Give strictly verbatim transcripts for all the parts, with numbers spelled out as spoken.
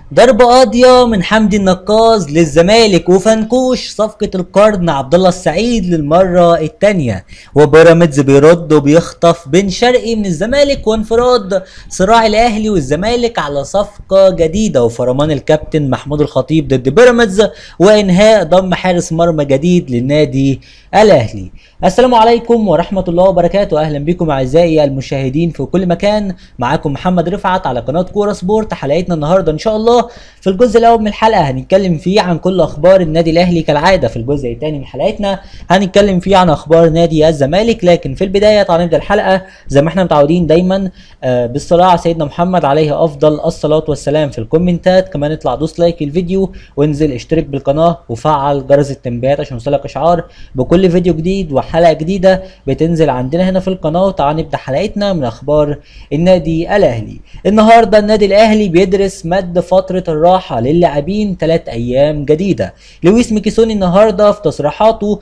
ضربة قاضية من حمدي النقاز للزمالك وفنكوش صفقة القرن عبد الله السعيد للمرة التانية، وبيراميدز بيرد وبيخطف بن شرقي من الزمالك، وانفراد صراع الاهلي والزمالك على صفقة جديدة، وفرمان الكابتن محمود الخطيب ضد بيراميدز، وانهاء ضم حارس مرمى جديد للنادي الاهلي. السلام عليكم ورحمة الله وبركاته، اهلا بكم اعزائي المشاهدين في كل مكان. معاكم محمد رفعت على قناة كورة سبورت. حلقتنا النهاردة ان شاء الله في الجزء الاول من الحلقة هنتكلم فيه عن كل اخبار النادي الاهلي كالعادة. في الجزء الثاني من حلقتنا هنتكلم فيه عن اخبار نادي الزمالك، لكن في البداية تعالوا نبدأ الحلقة زي ما احنا متعودين دايما آه بالصلاة على سيدنا محمد عليه افضل الصلاة والسلام. في الكومنتات كمان اطلع دوس لايك الفيديو وانزل اشترك بالقناة وفعل جرس التنبيهات عشان يوصلك اشعار بكل فيديو جديد وحلقة جديدة بتنزل عندنا هنا في القناة. تعالوا نبدأ حلقتنا من اخبار النادي الاهلي. النهارده النادي الاهلي بيدرس مد فترة الراحة للاعبين ثلاث ايام جديدة. لويس ميكيسوني النهارده في تصريحاته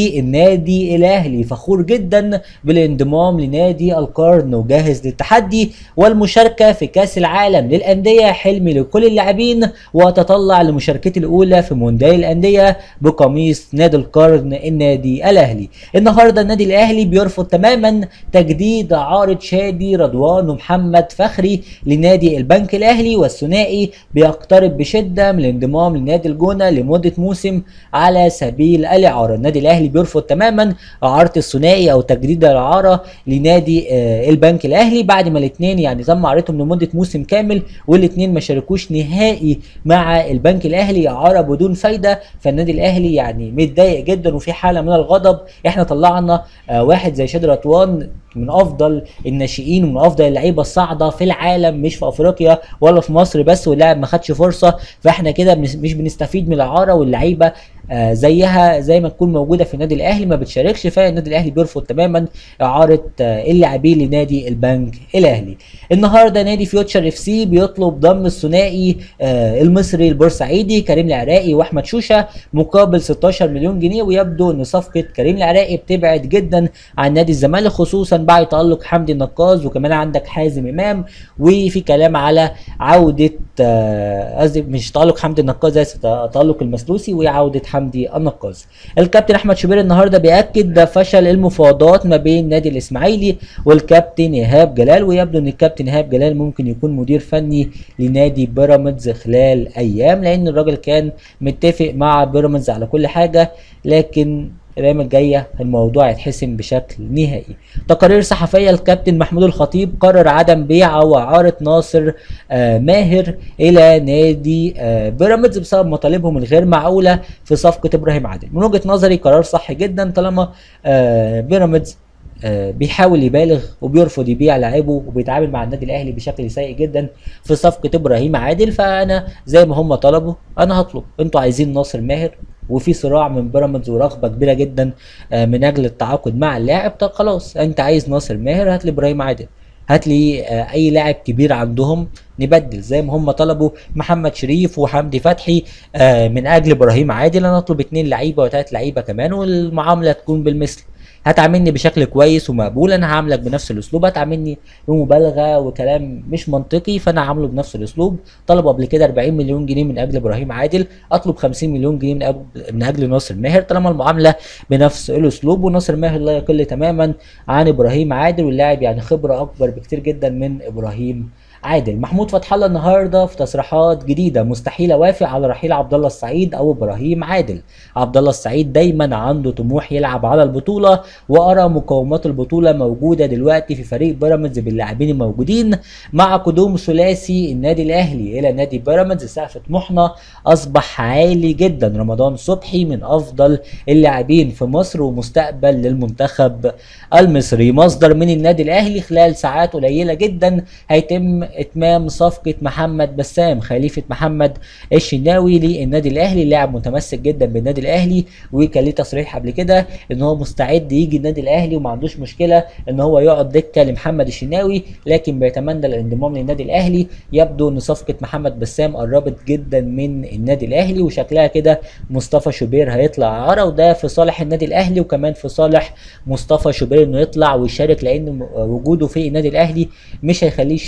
للنادي الاهلي فخور جدا بالانضمام لنادي القرن وجاهز للتحدي والمشاركة في كاس العالم للاندية، حلمي لكل اللاعبين واتطلع لمشاركتي الاولى في مونديال الاندية بقميص نادي القرن النادي الاهلي. النهارده النادي الاهلي بيرفض تماما تجديد عارض شادي رضوان ومحمد فخري لنادي البنك الاهلي، والثنائي بيقترب بشده من الانضمام لنادي الجونه لمده موسم على سبيل الاعاره. النادي الاهلي بيرفض تماما اعاره الثنائي او تجديد الاعاره لنادي آه البنك الاهلي بعد ما الاثنين يعني تم اعارتهم لمده موسم كامل والاثنين ما شاركوش نهائي مع البنك الاهلي، اعاره بدون فايده. فالنادي الاهلي يعني متضايق جدا وفي حاله من الغضب. احنا طلعنا آه واحد زي شادي رضوان من افضل الناشئين ومن افضل اللعيبه الصاعده في العالم، مش في افريقيا ولا في مصر بس، واللاعب ما خدش فرصه. فاحنا كده مش بنستفيد من الاعاره، واللعيبه آه زيها زي ما تكون موجوده في النادي الاهلي ما بتشاركش. فالنادي الاهلي بيرفض تماما اعاره آه اللاعبين لنادي البنك الاهلي. النهارده نادي فيوتشر اف سي بيطلب ضم الثنائي آه المصري البورسعيدي كريم العراقي واحمد شوشه مقابل ستاشر مليون جنيه، ويبدو ان صفقه كريم العراقي بتبعد جدا عن نادي الزمالك خصوصا بعد تالق حمدي النقاز، وكمان عندك حازم امام، وفي كلام على عوده قصدي آه مش تالق حمدي النقاز، اسف، تالق المسلوسي وعوده حمدي النقاز. الكابتن احمد شوبير النهارده بياكد فشل المفاوضات ما بين نادي الاسماعيلي والكابتن ايهاب جلال، ويبدو ان الكابتن ايهاب جلال ممكن يكون مدير فني لنادي بيراميدز خلال ايام، لان الراجل كان متفق مع بيراميدز على كل حاجه، لكن الايام الجايه الموضوع يتحسم بشكل نهائي. تقارير صحفيه الكابتن محمود الخطيب قرر عدم بيع او اعاره ناصر آه ماهر الى نادي آه بيراميدز بسبب مطالبهم الغير معقوله في صفقه ابراهيم عادل. من وجهه نظري قرار صح جدا طالما آه بيراميدز آه بيحاول يبالغ وبيرفض يبيع لاعبه وبيتعامل مع النادي الاهلي بشكل سيء جدا في صفقه ابراهيم عادل. فانا زي ما هم طلبوا انا هطلب. انتوا عايزين ناصر ماهر وفي صراع من بيراميدز ورغبه كبيره جدا من اجل التعاقد مع اللاعب، طب خلاص انت عايز ناصر ماهر هات لي ابراهيم عادل، هات لي اي لاعب كبير عندهم نبدل زي ما هم طلبوا محمد شريف وحمدي فتحي من اجل ابراهيم عادل. انا اطلب اتنين لعيبه وتلات لعيبه كمان والمعامله تكون بالمثل. هتعاملني بشكل كويس ومقبول انا هعاملك بنفس الاسلوب، هتعاملني بمبالغه وكلام مش منطقي فانا هعامله بنفس الاسلوب. طلبوا قبل كده اربعين مليون جنيه من اجل ابراهيم عادل، اطلب خمسين مليون جنيه من اجل من اجل ناصر ماهر طالما المعامله بنفس الاسلوب. وناصر ماهر لا يقل تماما عن ابراهيم عادل، واللاعب يعني خبره اكبر بكتير جدا من ابراهيم عادل. محمود فتح الله النهارده في تصريحات جديده مستحيل اوافق على رحيل عبد الله السعيد او ابراهيم عادل. عبد الله السعيد دايما عنده طموح يلعب على البطوله، وارى مقومات البطوله موجوده دلوقتي في فريق بيراميدز باللاعبين الموجودين. مع قدوم ثلاثي النادي الاهلي الى نادي بيراميدز سقف طموحنا اصبح عالي جدا. رمضان صبحي من افضل اللاعبين في مصر ومستقبل للمنتخب المصري. مصدر من النادي الاهلي خلال ساعات قليله جدا هيتم اتمام صفقه محمد بسام خليفه محمد الشناوي للنادي الاهلي. لاعب متمسك جدا بالنادي الاهلي وكان ليه تصريح قبل كده ان هو مستعد يجي النادي الاهلي وما عندوش مشكله ان هو يقعد دكه لمحمد الشناوي، لكن بيتمنى الانضمام للنادي الاهلي. يبدو ان صفقه محمد بسام قربت جدا من النادي الاهلي وشكلها كده مصطفى شوبير هيطلع اعاره، وده في صالح النادي الاهلي وكمان في صالح مصطفى شوبير انه يطلع ويشارك، لان وجوده في النادي الاهلي مش هيخليه يشارك ومش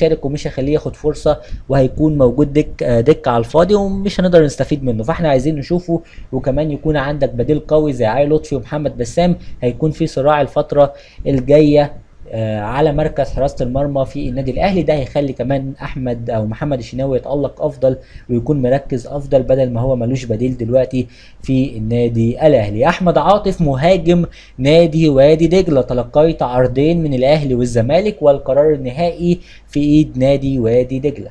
هيخليه ياخد فرصه وهيكون موجود دك دك على الفاضي ومش هنقدر نستفيد منه. فاحنا عايزين نشوفه، وكمان يكون عندك بديل قوي زي علي لطفي ومحمد بسام. هيكون في صراع الفتره الجايه على مركز حراسة المرمى في النادي الاهلي. ده هيخلي كمان احمد او محمد الشناوي يتألق افضل ويكون مركز افضل بدل ما هو ملوش بديل دلوقتي في النادي الاهلي. احمد عاطف مهاجم نادي وادي دجلة، تلقيت عرضين من الاهلي والزمالك والقرار النهائي في ايد نادي وادي دجلة.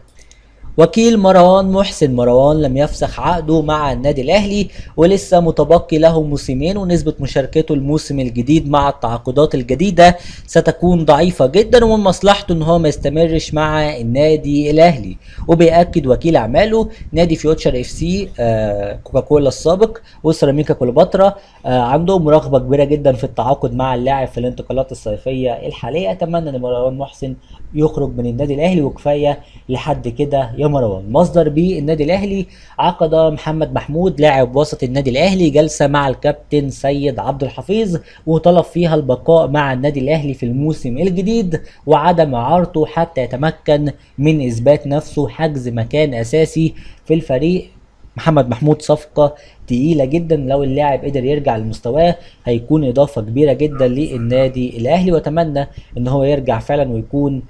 وكيل مروان محسن، مروان لم يفسخ عقده مع النادي الاهلي ولسه متبقي له موسمين، ونسبة مشاركته الموسم الجديد مع التعاقدات الجديدة ستكون ضعيفة جدا، ومن مصلحته ان هو ما يستمرش مع النادي الاهلي. وبيأكد وكيل اعماله نادي فيوتشر اف سي آه كوكاكولا السابق وسيراميكا كليوباترا آه عندهم رغبة كبيرة جدا في التعاقد مع اللاعب في الانتقالات الصيفية الحالية. اتمنى ان مروان محسن يخرج من النادي الاهلي وكفاية لحد كده يا مروان. مصدر بيه النادي الاهلي، عقد محمد محمود لاعب وسط النادي الاهلي جلسه مع الكابتن سيد عبد الحفيظ وطلب فيها البقاء مع النادي الاهلي في الموسم الجديد وعدم اعارته حتى يتمكن من اثبات نفسه حجز مكان اساسي في الفريق. محمد محمود صفقة تقيلة جدا، لو اللاعب قدر يرجع لمستواه هيكون اضافة كبيرة جدا للنادي الاهلي، واتمنى ان هو يرجع فعلا ويكون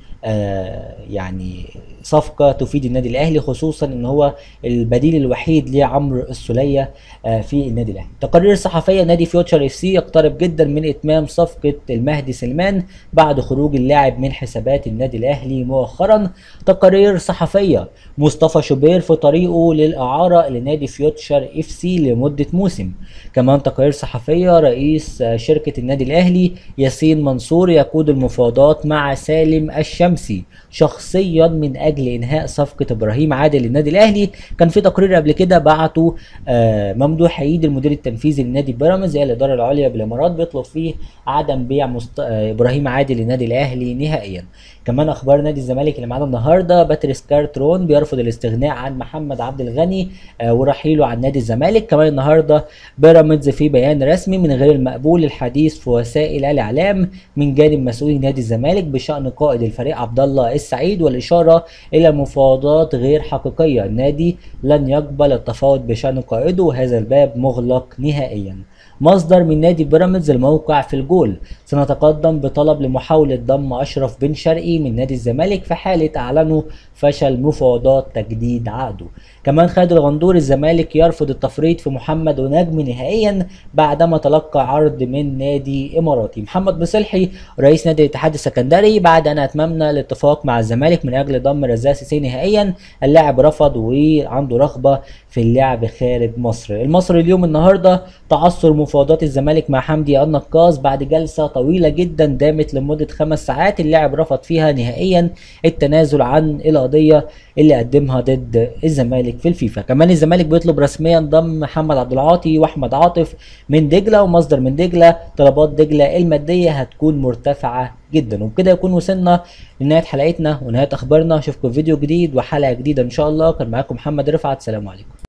آه يعني صفقة تفيد النادي الاهلي، خصوصا ان هو البديل الوحيد لعمرو السولية آه في النادي الاهلي. تقارير صحفية، نادي فيوتشر اف سي يقترب جدا من اتمام صفقة المهدي سليمان بعد خروج اللاعب من حسابات النادي الاهلي مؤخرا. تقارير صحفية، مصطفى شوبير في طريقه للاعارة لنادي فيوتشر اف سي لمدة موسم. كمان تقارير صحفية، رئيس شركة النادي الاهلي ياسين منصور يقود المفاوضات مع سالم الشمسي شخصيا من اجل انهاء صفقة ابراهيم عادل للنادي الاهلي. كان في تقرير قبل كده بعته آه ممدوح عيد المدير التنفيذي لنادي بيراميدز الى الادارة العليا بالامارات بيطلب فيه عدم بيع مست... آه ابراهيم عادل للنادي الاهلي نهائيا. كمان اخبار نادي الزمالك اللي معانا النهارده، باتريس كارترون بيرفض الاستغناء عن محمد عبد الغني آه ورحيله عن نادي الزمالك. كمان النهارده بيراميدز في بيان رسمي من غير المقبول الحديث في وسائل الاعلام من جانب مسؤولي نادي الزمالك بشان قائد الفريق عبد الله السعيد والاشاره الى مفاوضات غير حقيقيه. النادي لن يقبل التفاوض بشان قائده وهذا الباب مغلق نهائيا. مصدر من نادي بيراميدز الموقع في الجول، سنتقدم بطلب لمحاولة ضم أشرف بن شرقي من نادي الزمالك في حالة أعلنوا فشل مفاوضات تجديد عقده. كمان خالد الغندور، الزمالك يرفض التفريط في محمد ونجم نهائيا بعدما تلقى عرض من نادي إماراتي. محمد مصلحي رئيس نادي الاتحاد السكندري، بعد أن أتممنا الاتفاق مع الزمالك من أجل ضم رزاق سيسي نهائيا، اللاعب رفض وعنده رغبة في اللعب خارج مصر. المصري اليوم النهارده، تعثر مفاوضات الزمالك مع حمدي النقاز بعد جلسة طويلة جدا دامت لمدة خمس ساعات، اللاعب رفض فيها نهائيا التنازل عن القضية اللي قدمها ضد الزمالك في الفيفا. كمان الزمالك بيطلب رسميا ضم محمد عبد العاطي واحمد عاطف من دجلة، ومصدر من دجلة طلبات دجلة المادية هتكون مرتفعة جدا. وبكده يكون وصلنا لنهاية حلقتنا ونهاية اخبارنا. اشوفكم في فيديو جديد وحلقة جديدة ان شاء الله. كان معاكم محمد رفعت، سلام عليكم.